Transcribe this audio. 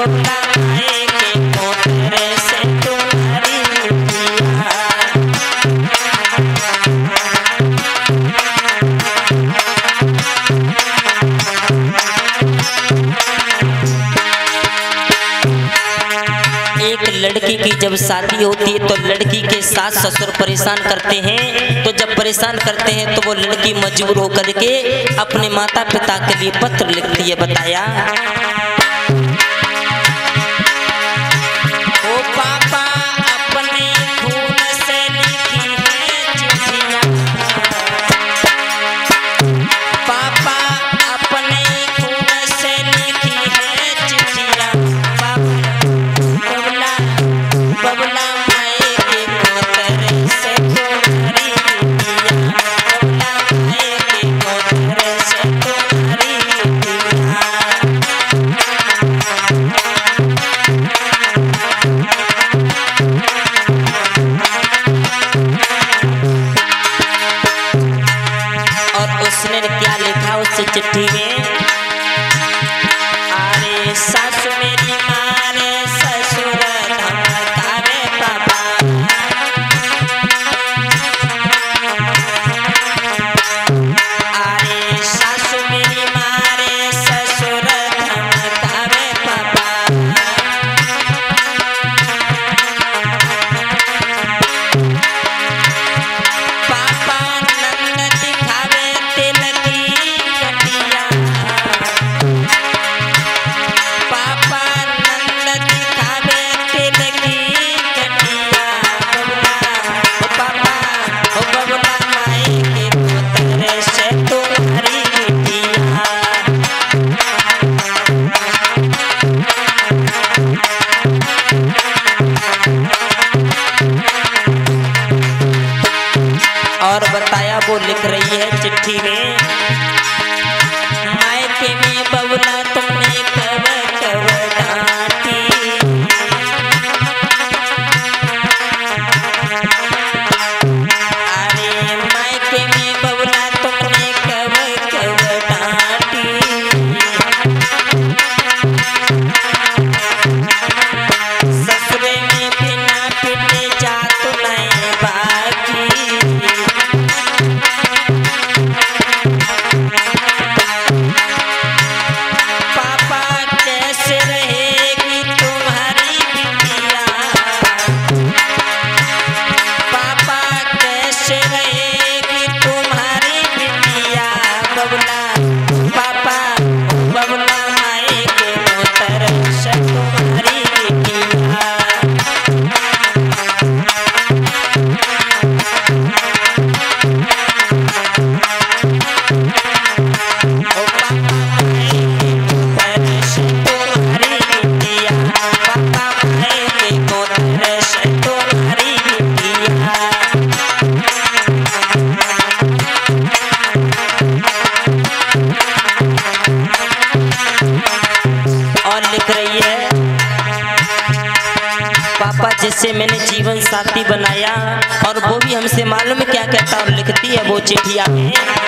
लड़की की जब शादी होती है तो लड़की के सास ससुर परेशान करते हैं। तो जब परेशान करते हैं तो वो लड़की मजबूर होकर के अपने माता पिता के लिए पत्र लिखती है। बताया ओ पापा अपने खून से लिखी है चिट्ठियां, पापा अपने खून से लिखी है चिट्ठियां, बबला माए के मोतर से तुम्हारी दिया, बबला माए के मोतर से तुम्हारी दिया। और उसने क्या लिखा उस चिट्ठी में, अरे सासु मेरी मारे ससुर धमकावे पापा, अरे सासु मेरी मारे ससुर धमकावे पापा, पापा नंद दिखावे तिल की कटिया, पापा नंद दिखावे तिल की कटिया, बबला ओ बबला माई के पुत्र से तुम्हारी बिटिया। और बताया वो लिख रही है चिट्ठी में, मायके में बबला तुमने कब कब डांटी, अरे मायके में बबला तुमने कब कब डांटी, ससुरे में बिना पिटे जात नहीं बाकी, पापा कैसे रहेगी तुम्हारी बिटिया, पापा कैसे रहेगी तुम्हारी बिटिया, बबला पापा बबला माए के मोतर से तुम्हारी बिटिया। ओ पापा माए के मोतर से तुम्हारी बिटिया, पापा माए के मोतर से तुम्हारी बिटिया। और लिख रही है, पापा जिससे मैंने जीवन साथी बनाया और वो भी हमसे मालूम क्या कहता और लिखती है वो चिट्ठिया में,